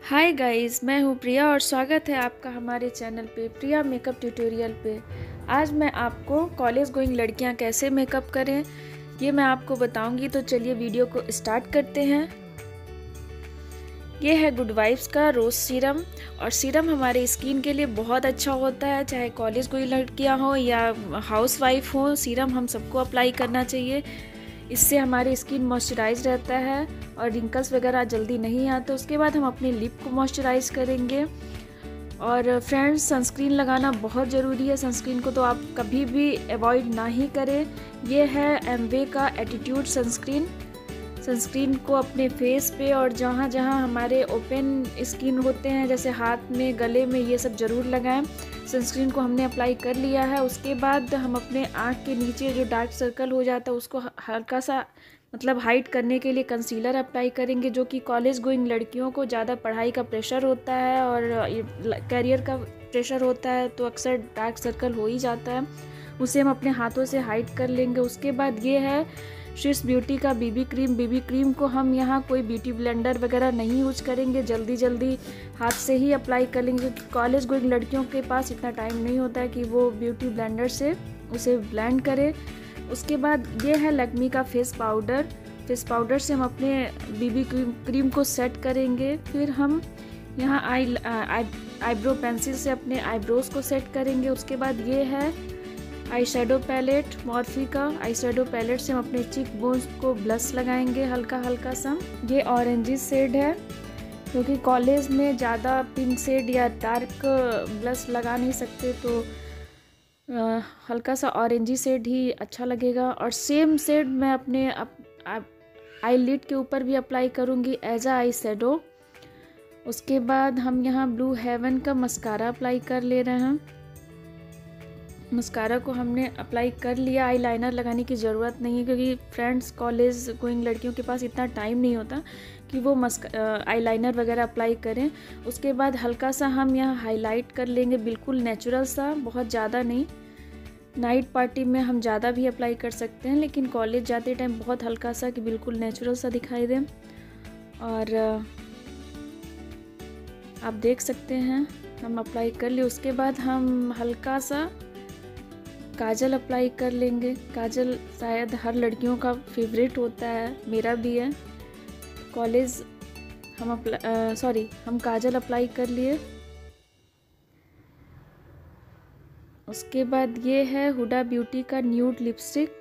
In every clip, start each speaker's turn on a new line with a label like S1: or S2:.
S1: Hi guys, मैं हूँ प्रिया और स्वागत है आपका हमारे चैनल पे प्रिया मेकअप ट्यूटोरियल पे। आज मैं आपको कॉलेज गोइंग लड़कियाँ कैसे मेकअप करें ये मैं आपको बताऊंगी। तो चलिए वीडियो को स्टार्ट करते हैं। ये है गुड वाइब्स का रोज सीरम और सीरम हमारे स्किन के लिए बहुत अच्छा होता है। चाहे कॉलेज गोइंग लड़कियाँ हो या हाउस वाइफ हो, सीरम हम सबको अप्लाई करना चाहिए। इससे हमारी स्किन मॉइस्चराइज रहता है और रिंकल्स वगैरह जल्दी नहीं आते। उसके बाद हम अपने लिप को मॉइस्चराइज करेंगे। और फ्रेंड्स, सनस्क्रीन लगाना बहुत ज़रूरी है। सनस्क्रीन को तो आप कभी भी अवॉइड ना ही करें। ये है एमवे का एटीट्यूड सनस्क्रीन। सनस्क्रीन को अपने फेस पे और जहाँ जहाँ हमारे ओपन स्किन होते हैं, जैसे हाथ में, गले में, ये सब ज़रूर लगाएं। सनस्क्रीन को हमने अप्लाई कर लिया है। उसके बाद हम अपने आँख के नीचे जो डार्क सर्कल हो जाता है उसको हल्का सा हाइड करने के लिए कंसीलर अप्लाई करेंगे। जो कि कॉलेज गोइंग लड़कियों को ज़्यादा पढ़ाई का प्रेशर होता है और करियर का प्रेशर होता है, तो अक्सर डार्क सर्कल हो ही जाता है। उसे हम अपने हाथों से हाइड कर लेंगे। उसके बाद ये है स्विस ब्यूटी का बीबी क्रीम। बीबी क्रीम को हम यहाँ कोई ब्यूटी ब्लेंडर वगैरह नहीं यूज करेंगे, जल्दी हाथ से ही अप्लाई कर लेंगे। कॉलेज गोइंग लड़कियों के पास इतना टाइम नहीं होता है कि वो ब्यूटी ब्लेंडर से उसे ब्लेंड करें। उसके बाद ये है लैक्मे का फेस पाउडर। फेस पाउडर से हम अपने बीबी क्रीम को सेट करेंगे। फिर हम यहाँ आईब्रो पेंसिल से अपने आईब्रोज को सेट करेंगे। उसके बाद ये है आई शेडो पैलेट, मॉर्फी का आई शेडो पैलेट से हम अपने चीक बोन्स को ब्लश लगाएंगे हल्का हल्का सा। ये ऑरेंजी शेड है, क्योंकि कॉलेज में ज़्यादा पिंक शेड या डार्क ब्लश लगा नहीं सकते, तो हल्का सा ऑरेंजी शेड ही अच्छा लगेगा। और सेम शेड मैं अपने आई लिड के ऊपर भी अप्लाई करूँगी एज आ आई शेडो। उसके बाद हम यहाँ ब्लू हेवन का मस्कारा अप्लाई कर ले रहे हैं। मस्कारा को हमने अप्लाई कर लिया। आई लाइनर लगाने की ज़रूरत नहीं है, क्योंकि फ्रेंड्स कॉलेज गोइंग लड़कियों के पास इतना टाइम नहीं होता कि वो आई लाइनर वगैरह अप्लाई करें। उसके बाद हल्का सा हम यहाँ हाईलाइट कर लेंगे, बिल्कुल नेचुरल सा, बहुत ज़्यादा नहीं। नाइट पार्टी में हम ज़्यादा भी अप्लाई कर सकते हैं, लेकिन कॉलेज जाते टाइम बहुत हल्का सा कि बिल्कुल नेचुरल सा दिखाई दे। और आप देख सकते हैं हम अप्लाई कर लिए। उसके बाद हम हल्का सा काजल अप्लाई कर लेंगे। काजल शायद हर लड़कियों का फेवरेट होता है, मेरा भी है। कॉलेज हम काजल अप्लाई कर लिए। उसके बाद ये है हुडा ब्यूटी का न्यूड लिपस्टिक।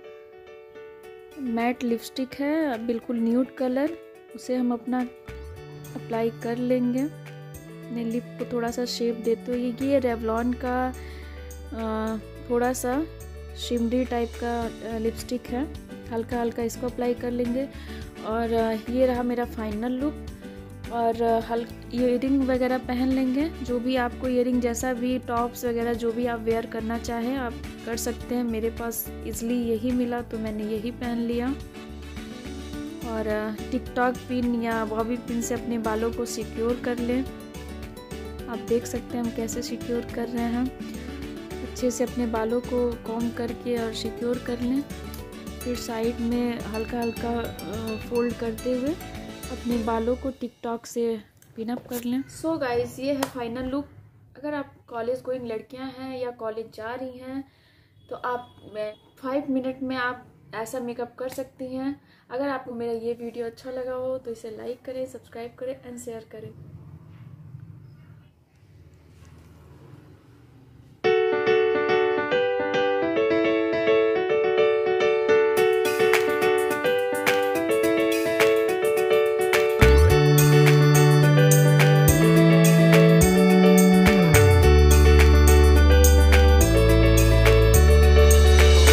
S1: मैट लिपस्टिक है, बिल्कुल न्यूड कलर। उसे हम अपना अप्लाई कर लेंगे। अपने लिप को थोड़ा सा शेप देते हुए। ये रेवलॉन का थोड़ा सा शिमरी टाइप का लिपस्टिक है, हल्का हल्का इसको अप्लाई कर लेंगे। और ये रहा मेरा फाइनल लुक। और ईयरिंग वगैरह पहन लेंगे। जो भी आपको ईयरिंग, जैसा भी टॉप्स वगैरह जो भी आप वेयर करना चाहें आप कर सकते हैं। मेरे पास इजली यही मिला तो मैंने यही पहन लिया। और टिकटॉक पिन या बॉबी पिन से अपने बालों को सिक्योर कर लें। आप देख सकते हैं हम कैसे सिक्योर कर रहे हैं। अच्छे से अपने बालों को कॉम्ब करके और सिक्योर कर लें। फिर साइड में हल्का हल्का फोल्ड करते हुए अपने बालों को टिकटॉक से पिन अप कर लें। सो गाइस, ये है फाइनल लुक। अगर आप कॉलेज गोइंग लड़कियां हैं या कॉलेज जा रही हैं तो आप 5 मिनट में आप ऐसा मेकअप कर सकती हैं। अगर आपको मेरा ये वीडियो अच्छा लगा हो तो इसे लाइक करें, सब्सक्राइब करें एंड शेयर करें।